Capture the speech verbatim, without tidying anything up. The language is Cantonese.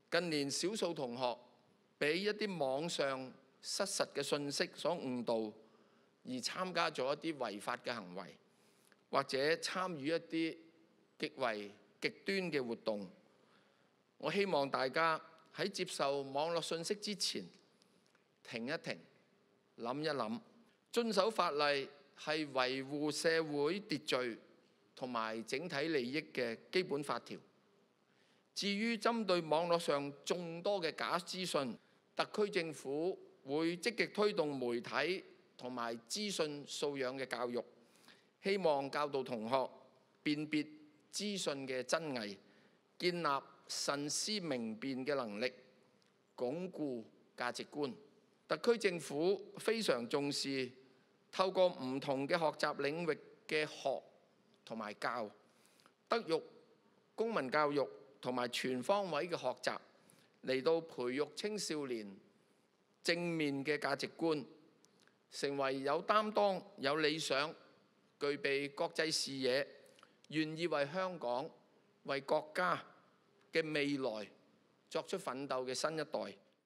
近年少數同學俾一啲網上失實嘅信息所誤導，而參加咗一啲違法嘅行為，或者參與一啲極為極端嘅活動。我希望大家喺接受網絡信息之前，停一停，諗一諗，遵守法例係維護社會秩序同埋整體利益嘅基本法條。至於針對網絡上眾多嘅假資訊，特區政府會積極推動媒體同埋資訊素養嘅教育，希望教導同學辨別資訊嘅真偽，建立慎思明辨嘅能力，鞏固價值觀。特區政府非常重視透過唔同嘅學習領域嘅學同埋教，德育、公民教育同埋全方位嘅學習，嚟到培育青少年正面嘅價值觀，成為有擔當、有理想、具備國際視野、願意為香港、為國家嘅未來作出奮鬥嘅新一代。